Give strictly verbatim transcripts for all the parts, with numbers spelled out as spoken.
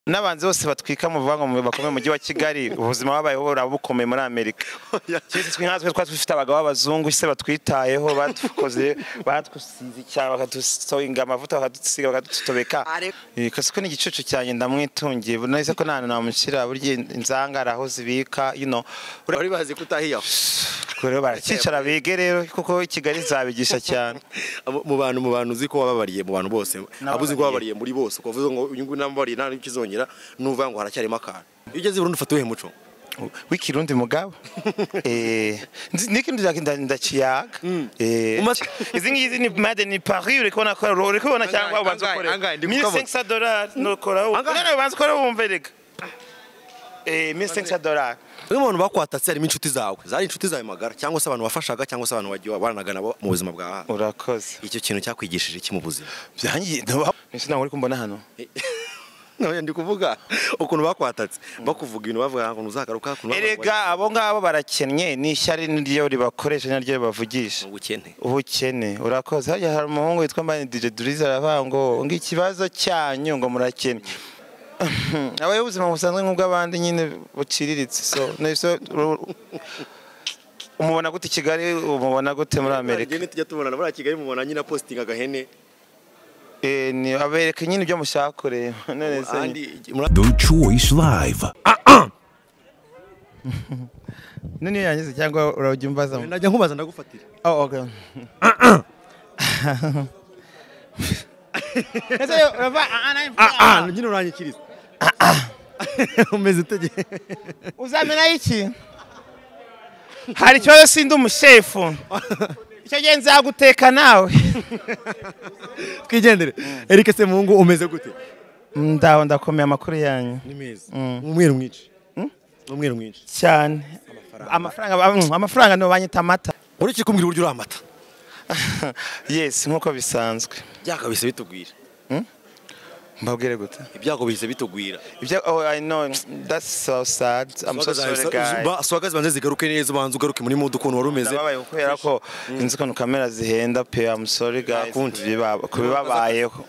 n'abanzi bose batwika mu vuga ngo bakomeye mu mujyi wa Kigali ubuzima babayeho burabukomeye muri Amerika. Cyese twinazwe twatwe dufite abagabo b'abazungu se batwitayeho badukoze batwusize cyangwa bakadusoinga amavuta bakadusiga bakadutobeka. Kasiko ni igicucu cyanye ndamwitungiye nahise ko nana namushira burye inzangara aho zibika you know uri bazi kutahiya kure barakicara bige rero kuko Kigali zabigisha cyane mu bantu mu bantu uziko wababariye mu bantu bose abuzi ngo wababariye muri bose ukavuze ngo uyu nguyu nambariye nta n'ikizongera nuva ngo haracyarimo akana igeze Burundi ufata uhe muco w'ikirundi mugabo eh nikindi ndakiyaga eh izi ngizi ni made ni Paris uri kubona ko uri kubona cyangwa ubanza ukore mille cinq cents dollars no kora none ubanza ukore wumve rega eh mille cinq cents dollars uyu muntu bakwatatse harimo inshuti zawe zari inshuti zawe magara cyangwa se abantu bafashaga cyangwa se abantu wagiye baranaga nabo mu buzima bwawe urakoze icyo kintu cyakwigishije iki mu buzima byangiye nisi nawe uri kumbona hano no ndi kuvuga ukuntu bakwatatse bakuvuga ibintu bavuga ngo uzagaruka kuno erega abo ngabo barakennye n'ishyari n'iryo ribakoresha n'iryo bavugisha ubukene ubukene urakoze hajya hari umuhungu witwa Mbani D J Duriza aravuga ngo ngo ikibazo cyanyu ngo murakennye abaye ubuzima busanzwe nk'ubw'abandi nyine buciriritse so nese umubona gute Kigali umubona gute muri Amerika ngene tujya tubona muri Kigali mubona nyina posting agahene eh ni abereka nyine ibyo mushakore none se The Choice Live none yangize cyangwa urajya umbaza najya nkubaza ndagufatira oh okay ese urava ana ah nyine uranyikiriza umeze tege uzamena iki hari cyo sindi umushefu icyo genza guteka nawe twigendere Eric Semungu umeze gute ndaho ndakomeye amakuru yanyu ni meza umweru mwinshi umweru mwinshi cyane amafaranga amafaranga no banyita amata uri kikumbwira uburyo uramata yes nkuko bisanzwe byaka bise bitugwira mbabwire gute ibyago bise bitugwira ibya oh I know that's so sad I'm so sorry guys ba swagaze banze zigaruke neza banze ugaruke muri mudu kuntu warumenze babaye kubera ko inzi ko kamera zihenda pe I'm sorry guys bibaba kubibabayeho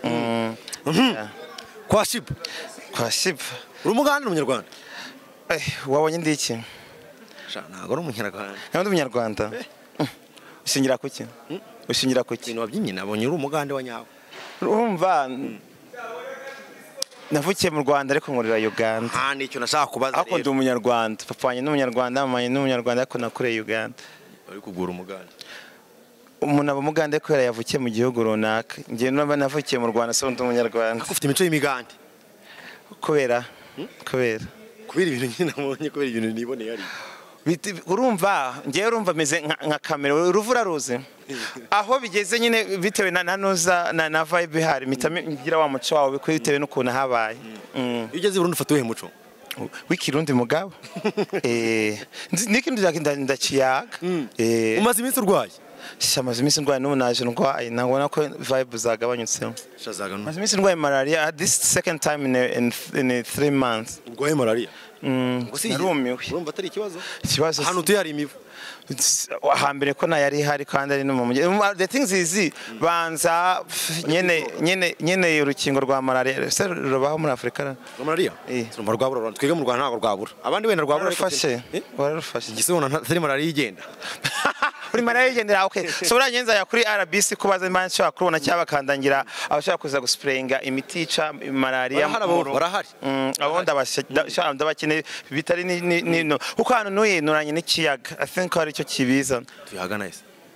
kwa ship kwa ship uri umuganda umunyarwanda eh wabonye ndiki sha ntago uri umunyarwanda ndi umunyarwanda ushingira kuki ushingira kuki ibintu wabyinye nabonye uri umuganda wa nyawe urumva navukiye mu Rwanda ariko nkorera Uganda ah nicyo nashaka kubaza rero ako ndi umunyarwanda papa wanye n'umunyarwanda mama n'umunyarwanda ariko nakoreye Uganda ari kugura umuganda umuntu aba muganda ko yavukiye mu gihugu runaka ngiye naba navukiye mu Rwanda so ndi umunyarwanda ufite imico y'imiganda kubera kubera kubera ibintu nyine nabonye kubera ibintu niboneye ari urumva ngiye urumva meze nka kamera uruvura ruze aho bigeze nyine bitewe na nanuza na na vibe hari mitamira wa muco wawe bitewe n'ukuntu habaye igeze Burundi ufata uhe muco w'ikirundi mugabo eh nikindi ndakiyaga eh umaze iminsi urwaye shamaze iminsi ndwaye n'umunaje ndwaye nabona ko vibe zagabanyutse shazagano maze iminsi ndwaye malaria this second time in in, in three months urwaye malaria narumiwe urumva atari ikibazo ikibazo hano tuyari imivu hambere ko nayari hari kandi ari no mu the things is banza nyene nyene nyene urukingo rwa malaria se rubaho muri Afrika rwa malaria rumva rwabura twige mu Rwanda ntago rwabura abandi wenda rwabura rufashe wararufashe igisona ntari malaria igenda uri malaria igenda okay so uranyenza ya kuri R B C kubaza imana cyo kubona cyabakandangira abashaka kuza gusprayinga imiti ica malaria barahari abo ndabashaka ndabakene bitari ni no uko hano nuye nuranye n'ikiyaga I think ari cyo kibiza tuyaga nice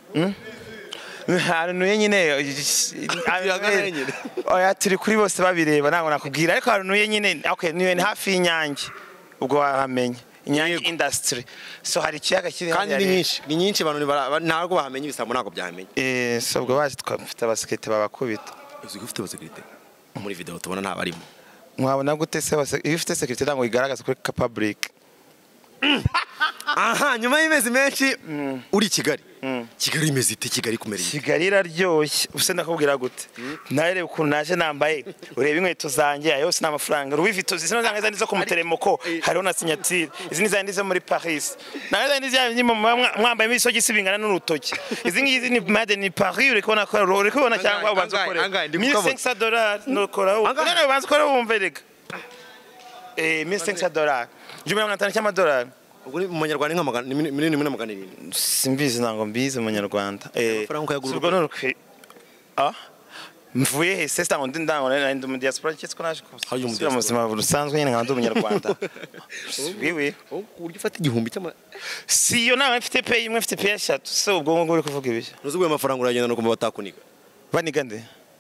hano nyine oya turi kuri bose babireba ntabwo nakubwira ariko hano nyine okay niwe ni hafi y'Inyange ubwo wamenye Inyange industry so hari ikiyaga kiri kandi ni nyinshi ni nyinshi abantu ntabwo bahamenye ibisambo ntabwo byamenye eh so ubwo bazi twafite abasekete babakubita uzi gufite abasekete muri video tubona nta barimo mwabona gute se ifite security ntabwo igaragaza kuri public aha nyuma y'imezi menshi uri Kigali Kigali imeze ite Kigali kumereye Kigali iraryoshye use nakubwira gute narebe ukuntu naje nambaye urebe inkweto zanjye yose n'amafaranga Louis Vuitton zino zanjye zandize ku muteremoko hariho na signature izi ni zandize muri Paris nawe zandize nyine mwambaye imisogi sibingana n'urutoki izi ngizi ni made ni Paris uri kubona ko uri kubona cyangwa ubanza ukore mille cinq cents dollars no kora none ubanza ukore wumve rega eh mille cinq cents dollars igihumbi na magana atanu cy'amadolari ubwo ni mu manyarwanda nka magana miliyoni imwe na magana irindwi simbizi ntango mbizi mu nyarwanda eh amafaranga ukayagura ubwo n'urukwi ah mvuye he se stango ndi ndango ndi mu diaspora cyitwa naje kubusubira mu buzima busanzwe nyine nkandi umunyarwanda wiwi uryo ufata igihumbi cy'ama si yo nawe mfite pay imwe mfite pay eshatu so ubwo ngo uri kuvuga ibiki nuzubwe amafaranga uragenda no kumva batakuniga baniga nde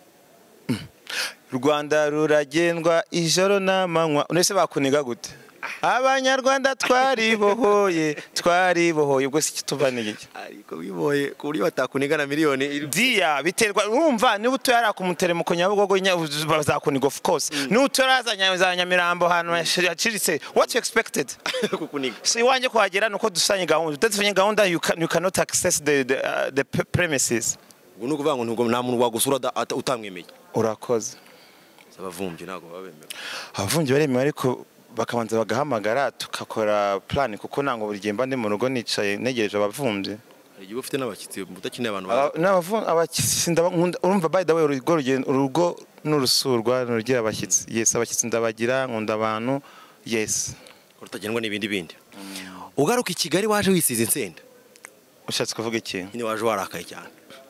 Rwanda ruragendwa ijoro n'amanywa unese bakuniga gute abanyarwanda twaribohoye twaribohoye ubwo si kituvaniye ariko biboye ku buryo batakuniga na miliyoni dia biterwa urumva niba utoyara ku muteremo Nyabugogo bazakuniga of course n'utorazanya za Nyamirambo hano yaciritse what you expected kukuniga so iwanje kuhagera nuko dusanye gahunda udafanye gahunda you, can, you cannot access the the, uh, the premises ubwo nukuvuga ngo nubwo nta muntu wagusura utamwemeye urakoze abavumbi ntago babemera abavumbi baremewe ariko bakabanza bagahamagara tukakora plan kuko nango buri gihe mba ndi mu rugo nicaye negereje abavumbi igihe ufite n'abakitsi mudakeneye abantu n'abavumbi abakitsi ndabakunda urumva by the way urugo urugo n'urusurwa nurugira abakitsi yes abakitsi ndabagira nkunda abantu yes utagendwa n'ibindi bindi ugaruka i Kigali waje wisize insenda ushatse kuvuga iki nyine waje warakaye cyane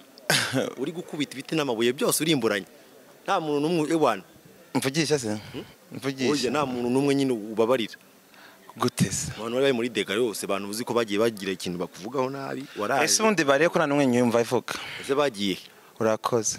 uri gukubita ibiti n'amabuye byose urimburanye nta muntu numwe ewana mvugisha se mvugisha oje nta muntu numwe nyine ubabarira gutese abantu bari muri dega yose abantu uzi ko bagiye bagira ikintu bakuvugaho nabi waraje ese undi bare ko nta numwe nyumva ivuga ese bagiye urakoze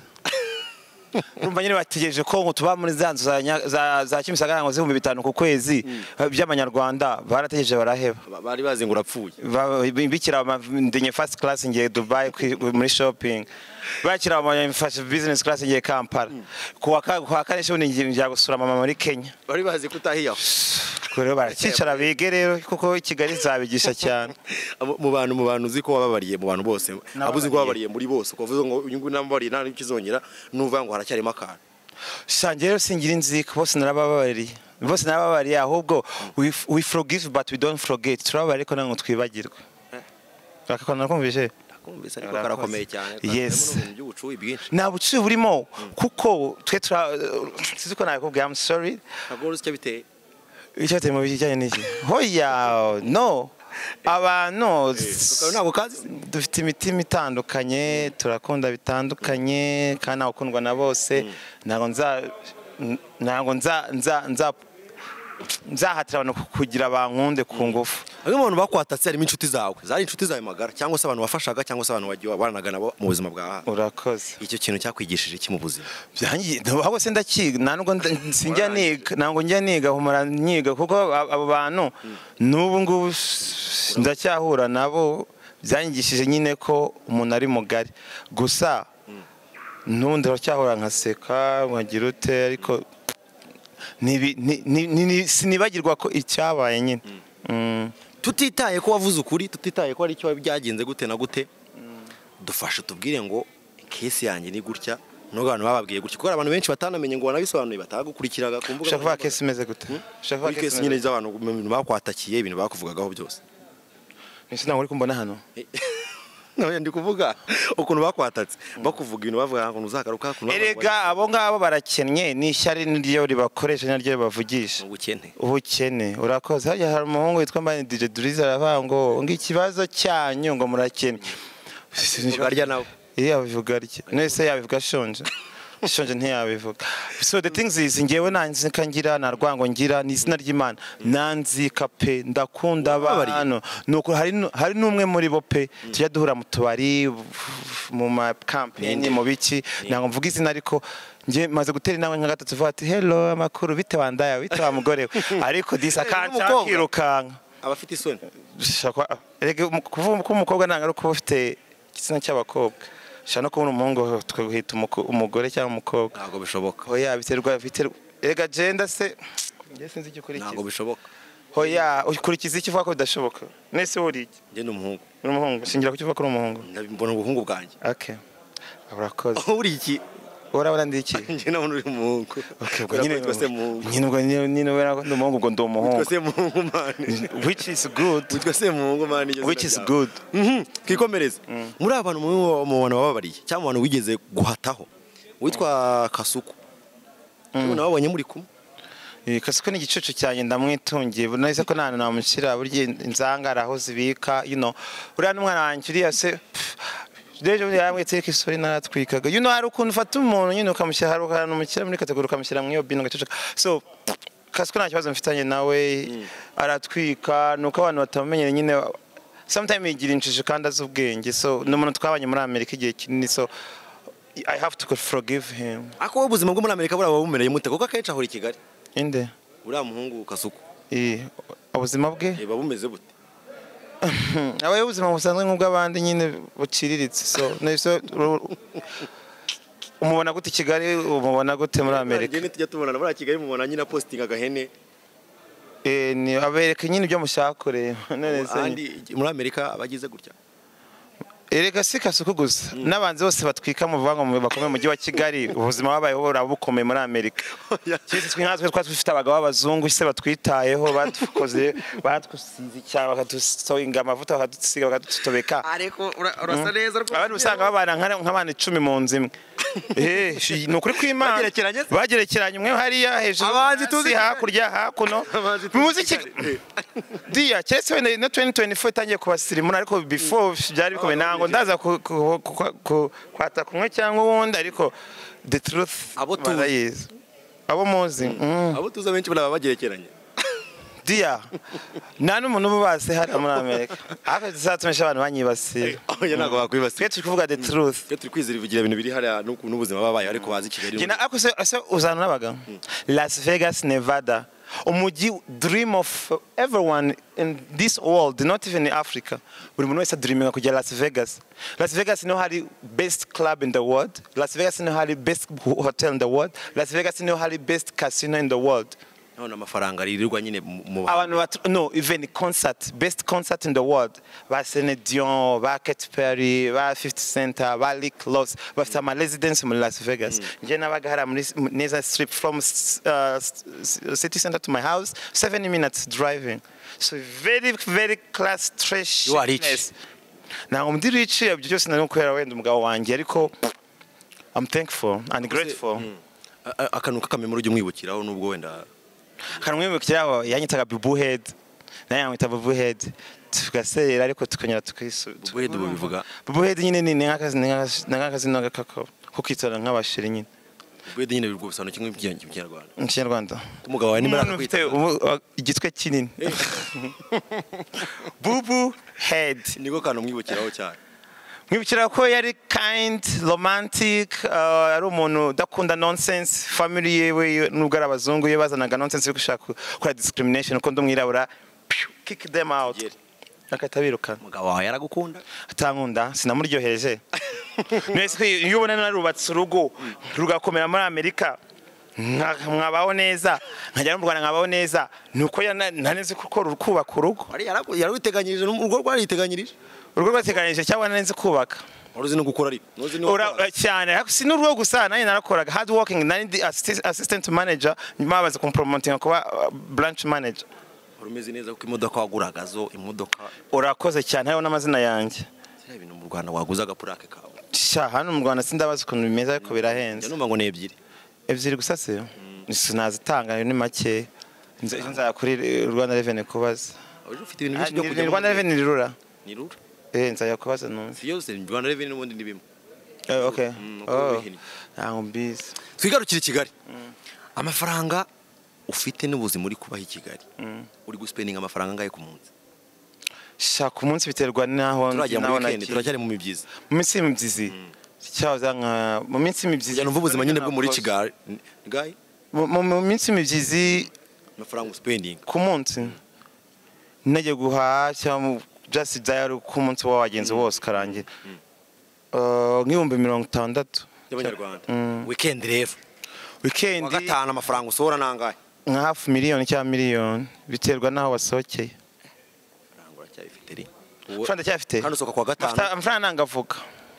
urumva nyine bategereje ko ngo tuba muri zanzu za za Kimisagara ngo zihumbi bitanu ku kwezi by'amanyarwanda barategereje baraheba bari bazi ngo urapfuye bikira ndinye first class ngiye Dubai muri shopping bakira mu first business class ngiye Kampala kuwa kwa kane cyo ngiye gusura mama muri Kenya bari bazi kutahiya kure barakicara bige rero kuko Kigali zabigisha cyane mu bantu mu bantu uzi ko wababariye mu bantu bose abuzi ko wababariye muri bose kuvuze ngo unyungu nambariye nta n'ikizongera nuvuga ngo haracyarimo akana shange rero singira inzika bose narababariye bose narababariye ahubwo we, we forgive but we don't forget turababariye ko nango twibagirwa bakakona kumvise kumvise ariko karakomeye cyane yes by'ubucuyi bwinshi nta bucuyi burimo kuko twe sizi ko nakubwiye I'm sorry ntabwo uzi icyo biteye icyo temo bijyanye n'iki hoya no abantu ntabwo kazi dufite imitima itandukanye turakunda bitandukanye kandi nakundwa na bose ntago nza ntago nza nza nza nzahatira abantu kugira bankunde ku ngufu bamwe mu bantu bakwatatse harimo inshuti zawe zari inshuti zawe magara cyangwa se abantu bafashaga cyangwa se abantu wagiye wabanaga nabo mu buzima bwawe urakoze icyo kintu cyakwigishije iki mu buzima byangiye ahubwo se ndakiga ntabwo sinjya niga ntabwo njya niga humura nyiga kuko abo bantu n'ubu ngubu ndacyahura nabo byangishije nyine ko umuntu ari mugari gusa n'undi aracyahura nkaseka nkagira ute ariko sinibagirwa ko icyabaye nyine tutitaye ko wavuze ukuri tutitaye ko ari icyo byagenze gute na gute dufashe tubwire ngo kesi yanjye ni gutya nubwo abantu bababwiye gutya kuko abantu benshi batanamenye ngo banabisobanuye batagukurikiraga ku mbuga ushaka kuvuga kesi imeze gute ushaka kuvuga kesi nyine z'abantu bakwatakiye ibintu bakuvugagaho byose ese ntabwo uri kumbona hano nawe ndi kuvuga ukuntu bakwatatse bakuvuga ibintu bavuga ngo uzagaruka erega abo ngabo barakennye n'ishyari n'iryo ribakoresha n'iryo ribavugisha ubukene ubukene urakoze hajya hari umuhungu witwa Mbani D J Duriza aravuga ngo ngo ikibazo cyanyu ngo murakennye ugarya nawe yabivuga arya nese yabivuga shonje shonje ntiyabivuga so the things is ngewe nanzika ngira na rwango ngira ni izina ry'Imana nanzika pe ndakunda abantu nuko hari hari numwe muri bo pe tujya duhura mu tubari mu ma campaign mu biki nango mvuga izina ariko nje maze gutera nawe nka gatatu vuga ati hello amakuru bite wandaya bite wa mugore ariko disa kanca kirukanka abafite isoni erega kuvuga ko umukobwa nanga ari kuba ufite igitsina cy'abakobwa shano kubona umuhungu twahita umugore cyangwa umukobwa ntago bishoboka hoya biterwa biterwa erega genda se nge sinzi icyo ukurikiza ntago bishoboka hoya ukurikiza iki uvuga ko bidashoboka nese uri iki nge ni umuhungu uri umuhungu singira kukivuga ko uri umuhungu mbona ubuhungu bwanjye okay urakoze uri iki urabona ndi iki nge nabona uri umuhungu okay ubwo nyine nyine ubwo nyine wera ndi umuhungu ubwo ndi umuhungu twese muhungu man which is good twese muhungu man which is good twikomereze muri abantu mu bantu bababariye cyangwa abantu wigeze guhataho witwa Kasuku ubona wabonye muri kumwe Kasiko ni igicucu cyanjye ndamwitungiye nahise ko nta namushyira burya inzangara aho zibika you know uriya n'umwana wanjye uriya se Dejo yamwitse ko isori naratwikaga you know hari ukuntu ufata umuntu nyine ukamushyira hari ukantu umushyira muri kategori ukamushyira mu iyo bino gacucu so Kasiko nta kibazo mfitanye nawe aratwika nuko abantu batamenyere nyine sometimes yigira injiji kandi azi ubwenge so n'umuntu twabanye muri Amerika igihe kinini so I have to forgive him. Ako ubuzima bwo muri Amerika buraba bumereye mute kuko akenshi ahora i Kigali. Inde? Uriya muhungu Kasuku. Eh, ubuzima bwe? Eh babumeze bute? Abaye ubuzima busanzwe nk'ubw'abandi nyine buciriritse so nese umubona gute Kigali umubona gute muri Amerika? Ngene tujya tubonana muri Kigali mubona nyine posting agahene. Eh ni abereka nyine ibyo mushakore none se. Andi muri Amerika abagize gutya. Erega si Kasuku gusa n'abanzi bose batwika mu vango mu bakomeye mu gihe wa Kigali ubuzima babayeho burabukomeye muri Amerika cyese twe nkatwe twatwe dufite abagabo b'abazungu se batwitayeho badukoze batwusize cyangwa bakadusoinga amavuta bakadusiga bakadutobeka ariko urasa neza rwose abandi usanga babana nk'abana icumi mu nzu imwe eh ni ukuri kw'Imana bagerekeranye bagerekeranye umwe hariya hejuru abanzi tuzi hakurya hakuno muziki dia cyese we na twenty twenty-four tangiye kubasirimuna ariko before byari bikomeye ngo ndaza kwata kumwe cyangwa ubundi ariko the truth abo tuzi abo muzi abo tuzi benshi baba bagerekeranye dia nta n'umuntu ubase hari muri Amerika aka tuzatumesha abantu banyibasira oya ntago bakwibasira twe kuvuga the truth twe turi kwizira ivugira ibintu biri hari n'ubuzima babaye ariko bazi Kigali gina ako se uzana nabaga Las Vegas Nevada umujyi dream of everyone in this world not even in Africa buri muntu wese dreaming kujya Las Vegas Las Vegas no hari best club in the world Las Vegas no hari best hotel in the world Las Vegas no hari best casino in the world none amafaranga ririrwa nyine mu abantu no even concert best concert in the world ba Celine Dion ba Katy Perry ba fifty Cent ba Rick Ross bafite ama residence mu Las Vegas nje nabaga hari muri neza strip from uh, city center to my house seven minutes driving so very very class trash you are rich now ndi rich ibyo byose nari kwera wenda umugabo wanjye ariko I'm thankful and grateful akanuka kamemero ujye mwibukiraho nubwo wenda kanumwibukiraho yanyitaga Bubu Head naye yamwita Bubu Head tugasera ariko tukanyura tukisu Bubu Head bivuga Bubu Head nyine ni nkakazi nkakazi n'agakako kukitana nk'abashiri nyine Bubu Head nyine birwo bisano kimwe mu Kinyarwanda mu Kinyarwanda umugabo wawe ni mara kwita igitwe kinini Bubu Head niko kantu mwibukiraho cyane mwibukira ko yari kind romantic ari umuntu udakunda nonsense family yewe nubwo ari abazungu ye bazanaga nonsense yo gushaka kora discrimination uko ndumwirabura kick them out akatabiruka umugabo wawe yaragukunda atankunda sinamuryohereje nese iyo ubona narubatse urugo rugakomera muri Amerika mwabaho neza nkajya mu Rwanda nkabaho neza nuko naneze kuko rukubaka urugo ari yarawiteganyirije n'urugo rwariteganyirije urugo rwateganyije cyangwa naneze kubaka uruzi no gukora ariko uruzi no cyane si n'urugo gusa nanye narakoraga hard working nani assistant manager nyuma baza kumpromoting kuba branch manager urumeze neza kuko imodoka waguragazo imodoka urakoze cyane hariho n'amazina yanjye sira ibintu mu Rwanda waguzaga purake kawe sha hano mu Rwanda sindabaza ukuntu bimeze ariko birahenze numva ngo ne ebyiri ebyiri gusa se sinazitanga ni make nza kuri Rwanda Revenue kubaza ufite ibintu byinshi byo kujya Rwanda Revenue rirura ni rura eh nza yakubaza numva yose Rwanda Revenue n'ubundi ndibimo eh okay oh ntago mbizi twigarukira i Kigali amafaranga ufite n'ubuzima muri kubaho i Kigali uri guspendinga amafaranga ngaye ku munsi sha ku munsi biterwa naho naho turacyari mu mibyizi mu minsi y'imibyizi cyaza nka mu minsi y'imibyizi numva ubuzima nyine bwo muri Kigali ngaye mu minsi y'imibyizi amafaranga spending ku munsi najye guha cyangwa just diary ku munsi wa wagenzi wose karangira uh nk'ibihumbi mirongo itandatu y'abanyarwanda weekend rero weekend wa gatanu amafaranga usohora nangahe nka half miliyoni cyangwa miliyoni biterwa naho wasohokeye rangura cyafite ri franda cyafite kandi usoka kwa gatanu amafaranga nangavuga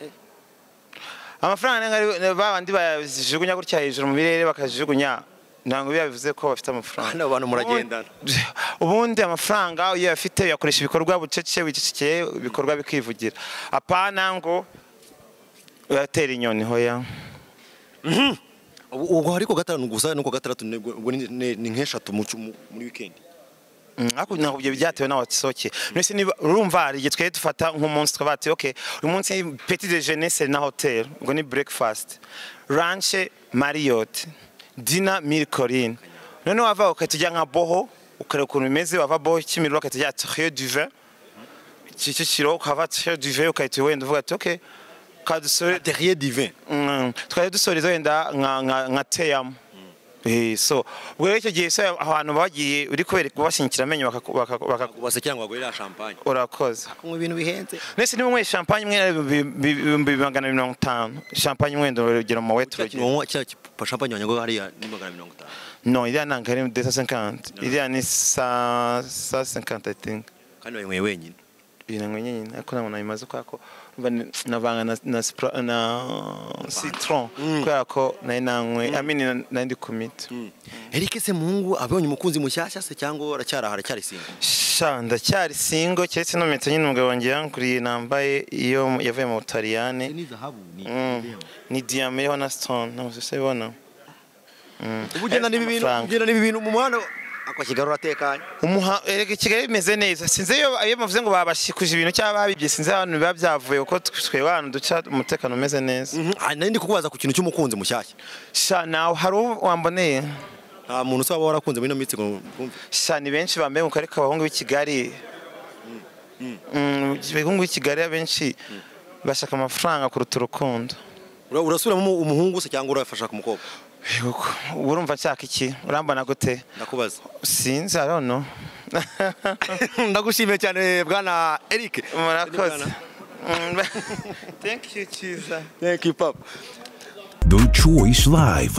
amafaranga babandi bajugunya gutya hejuru mu birere bakajugunya ntango biyavuze ko bafite amafaranga hano abantu muragendana ubundi amafaranga iyo afite yakoresha ibikorwa bucece wicecekeye ibikorwa bikivugira apana ngo yatera inyoni hoya ubwo hariko gatanu gusa nuko gatandatu ubwo ni ni nk'eshatu mu muri weekend. Ako nako byo byatewe nawe atsoke. Nese niba urumva ari igihe twe dufata nk'umunsi twabati okay uyu munsi petit déjeuner c'est na hotel ubwo ni breakfast lunch Marriott dinner Milcolin none wava ukatujya nka boho ukare ukuntu bimeze wava boho Kimironko ukatujya Trio du Vin Kicukiro ukava Trio du Vin ukahita wenda uvuga ati okay kadusore Terrier divin. twari dusoreza wenda nka nka nka teyam eh so ubwo icyo gihe so abantu bagiye uri kubereka bashinkira amenyo bakakubase cyangwa bagurira champagne. urakoze Kunywa ibintu bihenze. nese ni mwe champagne mwe magana mirongo itanu champagne mwendo urugero mu wetu Unywa cya champagne wanyago hariya ni magana mirongo itanu. non il y a nanga ari deux cent cinquante il y a ni cent cinquante I think Kandi wayinywe wenyine. birangwe nyine ariko ntabwo nabimaze kwako navanga na na na citron kubera ko nayi nanywe I mean nandi commit. Eric Semungu abonye umukunzi mushyashya se cyangwa aracyara haracyari singo? Sha ndacyari singo cyetse no metse nyine umugabo wanjye yankuriye nambaye iyo yavuye mu Butaliyane Ni zahabu ni. ni diamant yo na stone no se bona. Ubugenda nibi bintu ugenda nibi bintu mu muhanda akwa Kigali uratekanye. Umuha erega Kigali bimeze neza sinze iyo ayo mavuze ngo babashikuje ibintu cyaba babibye sinze abantu biba byavuye uko twe abantu duca umutekano umeze neza. Ah nari ndi kukubaza ku kintu cy'umukunzi mushyashya. Sha nawe hari wamboneye nta muntu usaba warakunze muri no mitsi ngo kumve. Sha ni benshi bambaye mu kareka abahungu b'i Kigali mm abahungu b'i Kigali abenshi bashaka amafaranga kuruta urukundo. Urasubiramo umuhungu se cyangwa urafasha ku mukobwa? Urumva nshaka iki urambana gute? Ndakubaza. Sinzi I don't know. Ndagushimiye cyane bwana Eric. Murakoze. Thank you Chiza. Thank you Papa. The Choice Live.